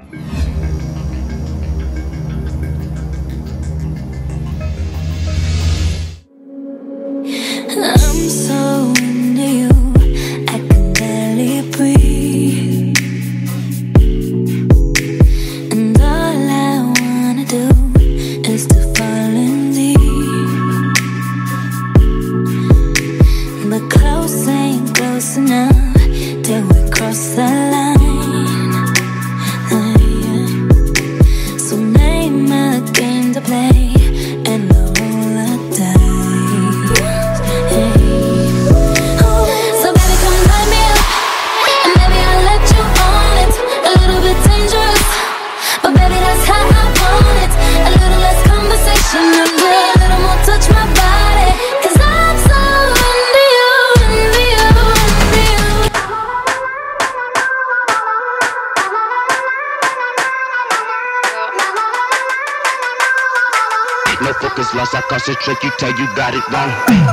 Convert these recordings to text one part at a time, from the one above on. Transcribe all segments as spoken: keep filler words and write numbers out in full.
I'm so into you, I can barely breathe. And all I wanna do is to fall in deep. But close ain't close enough till we cross the line. Uh, yeah. So name a game to play and I'll roll the dice. No focus lost, I concentrate, you tell you got it wrong.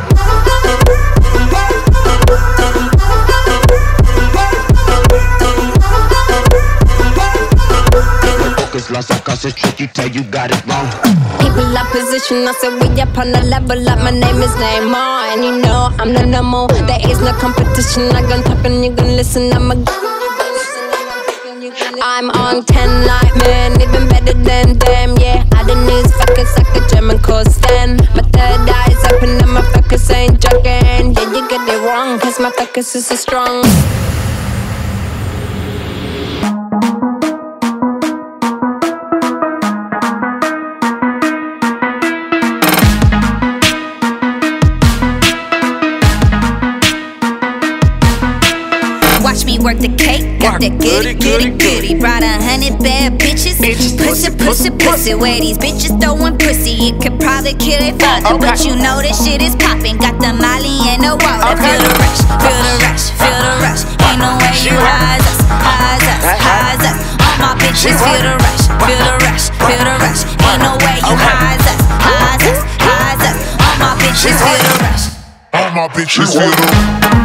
No focus lost, I concentrate, you tell you got it wrong. People up position, I said we up on the level up. My name is Neymar, and you know I'm the number. There is no competition. I gon' talk and you gon' listen. I'm a I'm on ten like man, even better than them, yeah. I the news fuckers like a German coast stand. My third eye's open and my focus ain't joking. Yeah, you get it wrong, cause my focus is so strong. Watch me work the cake, got that goody, goody, goody. Brought a hundred bad bitches, pussy, pussy, pussy. Where these bitches throwing pussy, it could probably kill it father. But you know this shit is popping, got the molly and the water. Feel the rush, feel the rush, feel the rush. Ain't no way you highs us, highs us, highs us. All my bitches feel the rush, feel the rush, feel the rush. Ain't no way you highs us, highs us, highs us. All my bitches feel the rush. All my bitches feel the rush.